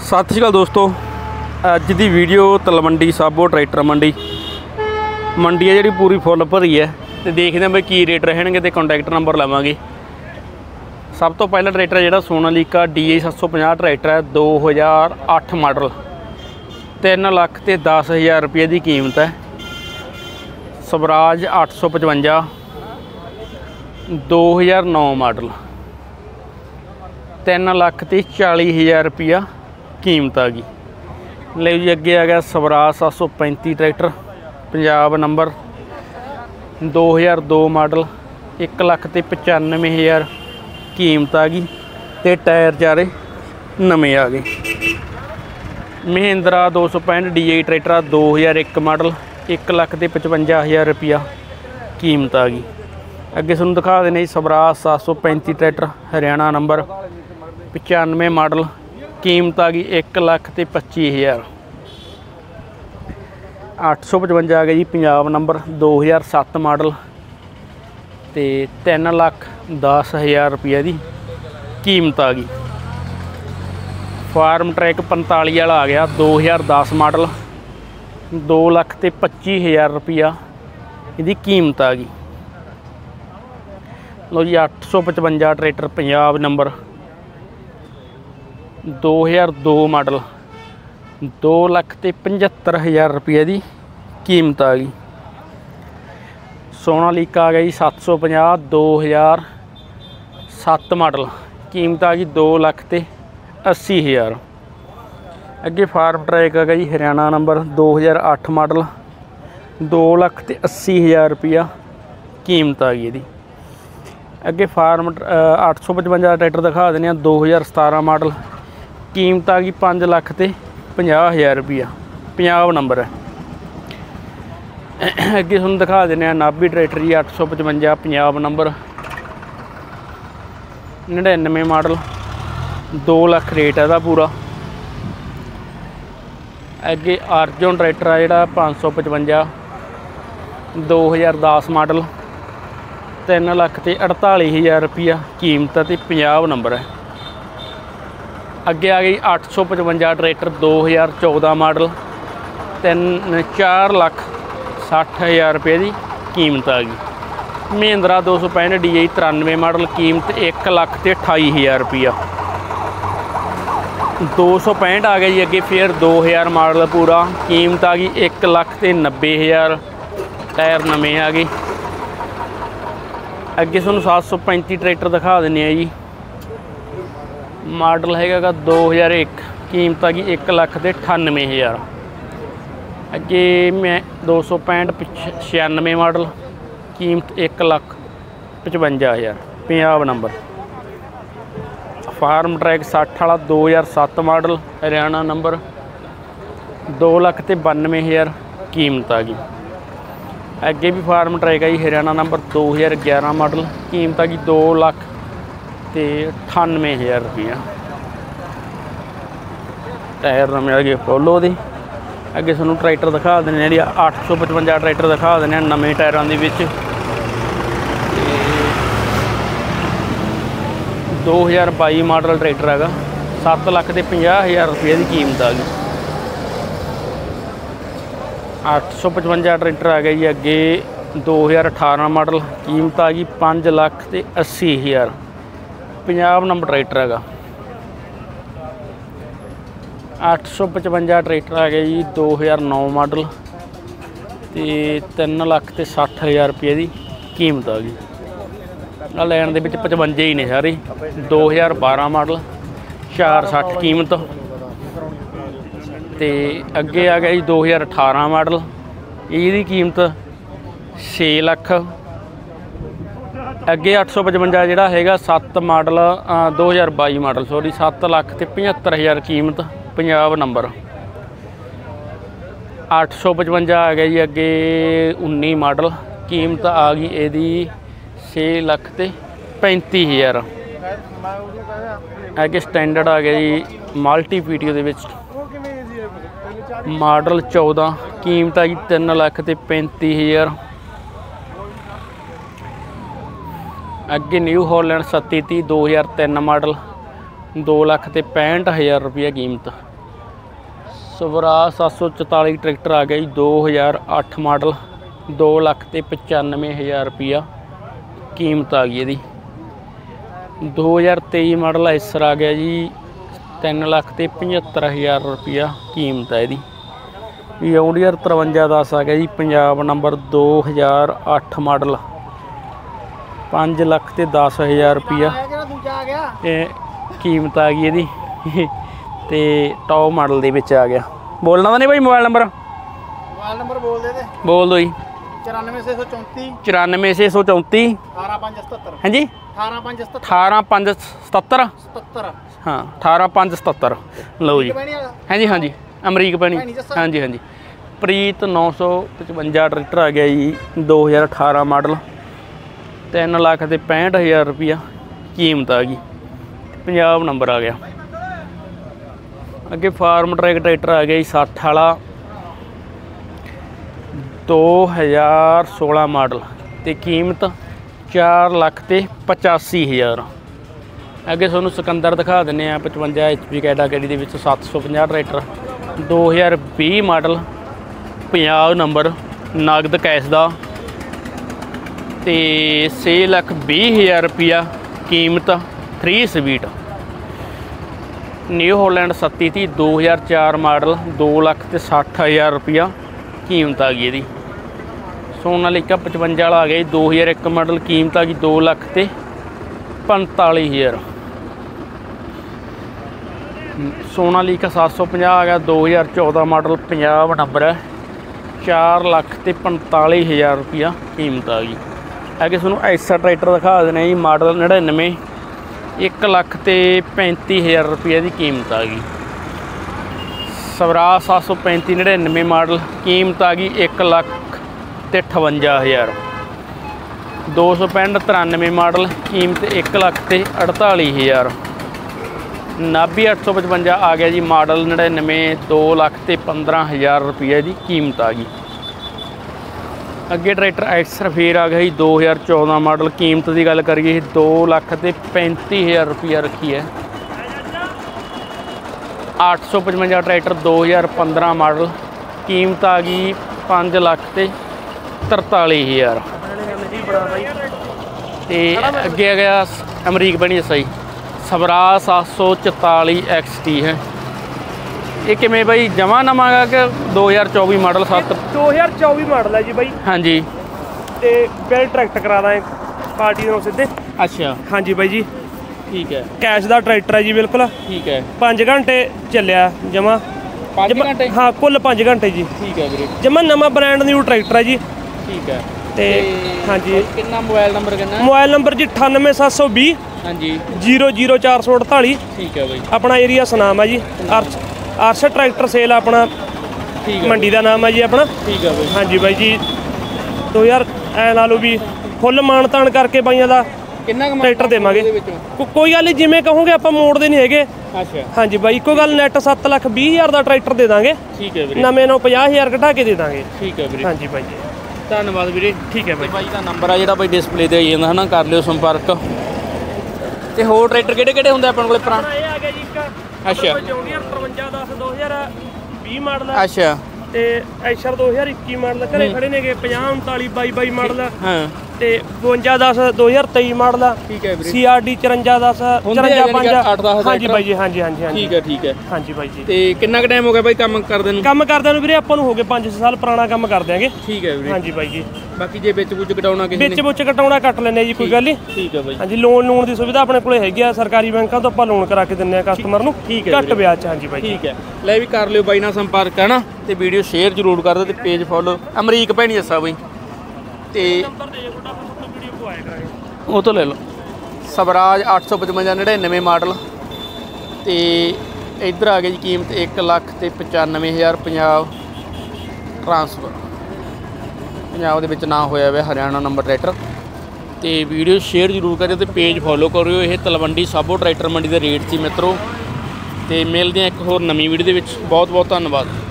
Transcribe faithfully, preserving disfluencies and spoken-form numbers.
सत श्री अकाल दोस्तों, अज की वीडियो तलवंडी साबो ट्रैक्टर मंडी मंडी है जी पूरी फुल भरी है। तो देखते हैं भाई की रेट रहने तो कॉन्टैक्ट नंबर लवेंगे। सब तो पहला ट्रैक्टर है जो सोनालीका डी ए सत्त सौ पचास ट्रैक्टर है, दो हज़ार अठ मॉडल, तीन लख तो दस हज़ार रुपये की कीमत है। स्वराज अठ सौ पचवंजा, दो हज़ार नौ मॉडल, तीन लख तो चाली हज़ार रुपया कीमत आ गई। ले जी अगे आ गया स्वराज सत्त सौ पैंती ट्रैक्टर, पंजाब नंबर, दो हज़ार दो मॉडल, एक लख तो पचानवे हज़ार कीमत आ गई। तो टायर चारे नवे आ गए। महिंद्रा दो सौ पैंठ डी आई ट्रैक्टर, दो हज़ार एक मॉडल, एक लख तो पचवंजा हज़ार रुपया कीमत आ गई। अगे सूँ दिखा देने स्वराज सत्त सौ पैंती ट्रैक्टर, हरियाणा नंबर, पचानवे मॉडल, कीमत आ गई एक लख तो पच्ची हज़ार। अठ सौ पचवंजा आ गया जी पंजाब नंबर, दो हज़ार सत्त मॉडल, तो तीन लख दस हज़ार रुपये की कीमत आ गई। फार्म ट्रैक पंताली वाला आ गया, दो हज़ार दस मॉडल, दो लख तो पच्ची हज़ार रुपया इसकी कीमत आ गई। लो जी अठ सौ पचवंजा ट्रैक्टर पंजाब नंबर, दो हज़ार दो मॉडल, दो लख तो पचहत्तर हज़ार रुपये की कीमत आ गई। सोनालीका आ गई सत्त सौ पचास, दो हज़ार सत्त मॉडल, कीमत आ गई दो लख तो अस्सी हज़ार। अगे फार्म ट्रैक आ गई हरियाणा नंबर, दो हज़ार अठ मॉडल, दो लख तो अस्सी हज़ार रुपया कीमत आ गई। अगे फार्म अठ सौ पचवंजा ट्रैक्टर दिखा देने, दो हज़ार सतारह मॉडल, कीमत आ गई पाँच लख तो पचास हज़ार रुपया, पंजाब नंबर है। अगे तुहानूं दिखा देने नाभी ट्रैक्टर जी, अठ सौ पचवंजा पंजाब नंबर, नड़िनवे मॉडल, दो लख रेट है पूरा। अगे अर्जुन ट्रैक्टर है जोड़ा पाँच सौ पचवंजा, दो हज़ार दस मॉडल, तीन लख तो अड़ताली हज़ार रुपया कीमत है, पंजाब नंबर है। अगे आ गई अठ सौ पचवंजा ट्रैक्टर, दो हज़ार चौदह मॉडल, तीन चार लख सठ हज़ार रुपये की कीमत आ गई। महिंद्रा दो सौ पैंठ डी आई तिरानवे मॉडल, कीमत एक लख तो अठाई हज़ार रुपया। दो सौ पैंठ आ गई जी अगे, फिर दो हज़ार मॉडल पूरा, कीमत आ गई एक लख तो नब्बे हज़ार, टायर नवे आ गए। अगे सूँ सत्त सौ पैंती ट्रैक्टर दिखा देने जी, मॉडल है दो हज़ार एक, कीमत आ गई एक लख तो अठानवे हज़ार। अगे मैं दो सौ पैंठ छियानवे मॉडल, कीमत एक लख पचवंजा हज़ार, पंजाब नंबर। फार्म ट्रैक सठ वाला दो हज़ार सत्त मॉडल, हरियाणा नंबर, दो लख तो बानवे हज़ार कीमत आ गई। अगे भी फार्म ट्रैक है जी हरियाणा नंबर, दो हज़ार ग्यारह मॉडल, कीमत आ गई दो लख तो अठानवे हज़ार रुपया, टायर नवे आ गए पोलो दे। अगे सूँ ट्रैक्टर दिखा देने जी अठ सौ पचवंजा ट्रैक्टर दिखा देने नवे टायरों के विच, दो हज़ार बाई मॉडल ट्रैक्टर है, सत्त लख तो पचास हज़ार रुपये की कीमत आ गई। अठ सौ पचवंजा ट्रैक्टर आ गया जी अगे, दो हज़ार अठारह मॉडल, कीमत आ गई पाँच लख तो अस्सी हज़ार, पंजाब नंबर ट्रैक्टर है। अठ सौ पचवंजा ट्रैक्टर आ गया जी दो हज़ार नौ मॉडल, तो तीन लख तो सठ हज़ार रुपये की कीमत आ गई। लैन दे विच पचवंजे ही ने सारे, दो हज़ार बारह मॉडल, चार सठ कीमत। तो अगे आ गया जी दो हज़ार अठारह मॉडल, इसकी कीमत छे लख। अगे अठ सौ पचवंजा जोड़ा है सत्त मॉडल, दो हज़ार बाई मॉडल सॉरी, सत्त लख तो पचहत्तर हज़ार कीमत, पंजाब नंबर। अठ सौ पचवंजा आ गया जी अगे उन्नी मॉडल, कीमत आ गई यदी छे लख तो पैंती हज़ार। अगे स्टैंडर्ड आ गया जी मल्टी पीटीओ दे विच, मॉडल चौदह, कीमत आ गई तीन लख तो पैंती हज़ार। अगे न्यू हॉलैंड सत्ती तीह, दो हज़ार तीन मॉडल, दो लख तो पैंठ हज़ार रुपया कीमत, स्वराज सात सौ चौताली ट्रैक्टर आ गया जी दो हज़ार अठ मॉडल दो लख ते पचानवे हज़ार रुपया कीमत आ गई यदी। दो हज़ार तेई मॉडल आइसर आ गया जी तीन लख ते पचहत्तर हज़ार रुपया कीमत है यदी। जॉन्डियर तरवंजा दस आ गया जी पंजाब नंबर दो हज़ार अठ मॉडल पाँच लख ते दस हज़ार रुपया कीमत आ गई यदी ते टॉप मॉडल दे विच आ गया। बोलना तो नहीं भाई मोबाइल नंबर मोबाइल नंबर बोल दे दे बोल दो जी चौरानवे छे सौ चौंती चौरानवे छे सौ चौंती अठारह पाँच सतहत्तर हाँ जी अठारह पाँच सतहत्तर अठारह पाँच सतहत्तर सतहत्तर हाँ अठारह पाँच सतहत्तर लो जी हाँ जी हाँ जी अमरीक पैनी हाँ जी हाँ जी। प्रीत नौ सौ पचवंजा ट्रैक्टर आ गया जी दो हज़ार अठारह मॉडल तीन लाख ते पैंठ हज़ार रुपया कीमत आ गई। पंजाब नंबर आ गया। अगे फार्म ट्रैक ट्रैक्टर आ गया जी सठ वाला दो हज़ार सोलह मॉडल ते कीमत चार लख ते पचासी हज़ार। अगे तुहानूं सिकंदर दिखा दिंदे आ पचवंजा एच पी कैटागरी दे विच सत्त सौ पचास ट्रैक्टर दो हज़ार बीस मॉडल पंजाब नंबर नगद कैश दा ते छे लख बीस हज़ार रुपया कीमत थ्री स्पीड। न्यू हॉलैंड सत्ती थी दो हज़ार चार मॉडल दो लख ते सठ हज़ार रुपया कीमत आ गई। सोनालिका पचवंजा वाला आ गया दो हज़ार एक मॉडल कीमत आ गई दो लख ते पंताली हज़ार। सोनालिका सात सौ पचास आ गया दो हज़ार चौदह मॉडल पंजाब नंबर है चार लख ते पंताली हज़ार रुपया कीमत आ गई। अगे तुहानूं ऐसा ट्रैक्टर दिखा देने जी मॉडल नड़िनवे एक लख ते पैंती हज़ार रुपये की कीमत आ गई। स्वराज सात सौ पैंती नड़िनवे मॉडल कीमत आ गई एक लख ते अठवंजा हज़ार। दो सौ पैंठ तिरानवे मॉडल कीमत एक लख ते अड़ताली हज़ार। नाभी अठ सौ पचवंजा आ गया जी मॉडल नड़िनवे दो लख ते पंद्रह हज़ार रुपये की कीमत आ गई। अगे ट्रैक्टर एक्सर फिर आ गया जी दो हज़ार चौदह मॉडल कीमत की गल करिए दो लख ते पैंती हज़ार रुपया रखी है। अठ सौ पचवंजा ट्रैक्टर दो हज़ार पंद्रह मॉडल कीमत आ गई पाँच लख ते तरताली हज़ार। तो अगे आ गया अमरीक बनी सही स्वराज सात सौ चौताली एक्स टी है ये किमें भाई जमा नवा गा कि दो हज़ार चौबीस मॉडल सत्त दो हज़ार चौबीस मॉडल है जी भाई। हाँ जी ते बिल ट्रैक्टर करा दें पार्टी नौ सीधे। अच्छा हाँ जी भाई जी ठीक है कैश का ट्रैक्टर है जी बिल्कुल ठीक है। पाँच घंटे चलिया जमा पाँच घंटे हाँ कुल पाँच घंटे जी ठीक है वीरे जमा नवा ब्रांड न्यू ट्रैक्टर है जी ठीक है। ते हाँ जी कितना मोबाइल नंबर कितना मोबाइल नंबर जी अठानवे सत्त सौ भी हाँ जी जीरो जीरो चार सौ अड़ताली ठीक है भाई। अपना एरिया सनाम है जी अर्श अर्श ट्रैक्टर सेल अपना ठीक है मंडी का नाम है जी अपना ठीक है भाई। हाँ जी भाई जी दो हज़ार ऐ ला लो भी फुल मान तान करके बाइया का कितना ट्रैक्टर देवांगे को, कोई गल नहीं जिमें कहोगे आप मोड़ते नहीं है। अच्छा हाँ जी भाई कोई गल नैट सत्त लख बीस हज़ार का ट्रैक्टर दे देंगे ठीक है वीरे नवे नौ पचास हज़ार घटा के दे देंगे ठीक है वीरे। हाँ जी भाई जी धन्यवाद वीरे ठीक है भाई। भाई का नंबर आ जो भाई डिस्पले ते आई जाता है ना कर लियो संपर्क। ते होर ट्रैक्टर किहड़े किहड़े हुंदे अपने कोल पुराने ये आ गया जी एक अच्छा जॉन्डियर तरवंजा दस दो हज़ार बीस मॉडल अच्छा ते ऐशर दो हज़ार इक्की मॉडल घरे खड़े ने पचास उनताली बाई बाई मॉडल हाँ ते बवंजा दस दो हज़ार तेई मॉडल ठीक है वीरे सी आर डी चरंजा दस चरंजा पंज हाँ जी भाई जी हाँ जी हाँ जी हाँ ठीक है ठीक है हाँ जी भाई जी। ते कितना क टाइम हो गया भाई काम करदे नूं ਕੰਮ ਕਰਦਿਆਂ ਨੂੰ ਵੀਰੇ ਆਪਾਂ ਨੂੰ ਹੋ ਗਏ ਪੰਜ ਛੇ ਸਾਲ ਪੁਰਾਣਾ ਕੰਮ ਕਰ ਦਿਆਂਗੇ। ठीक है वीरे ਹਾਂਜੀ ਬਾਈ ਜੀ बाकी जे विच वुच कटाउणा किसी ਵਿੱਚ ਵਿੱਚ ਕਟਾਉਣਾ ਕੱਟ ਲੈਣੇ ਜੀ ਕੋਈ ਗੱਲ ਨਹੀਂ। ठीक है भाई ਹਾਂਜੀ ਲੋਨ ਲੋਨ ਦੀ ਸੁਵਿਧਾ ਆਪਣੇ ਕੋਲੇ ਹੈਗੀ ਆ ਸਰਕਾਰੀ ਬੈਂਕਾਂ ਤੋਂ ਆਪਾਂ ਲੋਨ ਕਰਾ ਕੇ ਦਿੰਨੇ ਆ ਕਸਟਮਰ ਨੂੰ ਠੀਕ ਹੈ ਘੱਟ ਵਿਆਜ 'ਚ। ਹਾਂਜੀ ਬਾਈ ठीक है ले भी कर लियो बाई नाल संपर्क है ना ते वीडियो शेयर जरूर कर दो ते पेज फॉलो अमरीक भैनी दसा बई ते ਨੰਬਰ ਦੇ ਤੁਹਾਡਾ ਫੋਟੋ ਵੀਡੀਓ ਕੋ ਆਇਆ ਕਰਾਂਗੇ वो तो ले लो स्वराज अठ सौ पचवंजा नड़िनवे मॉडल तो इधर आ गई जी कीमत एक लख ते पचानवे हज़ार पंजाब ट्रांसफर पंजाब दे विच ना होया वे हरियाणा नंबर ट्रैक्टर। तो वीडियो शेयर जरूर करियो तो पेज फॉलो करियो। ये तलवंडी साबो ट्रैक्टर मंडी के रेट से मित्रों। तो मिलते हैं एक होर नवीं वीडियो दे विच। बहुत बहुत धन्यवाद।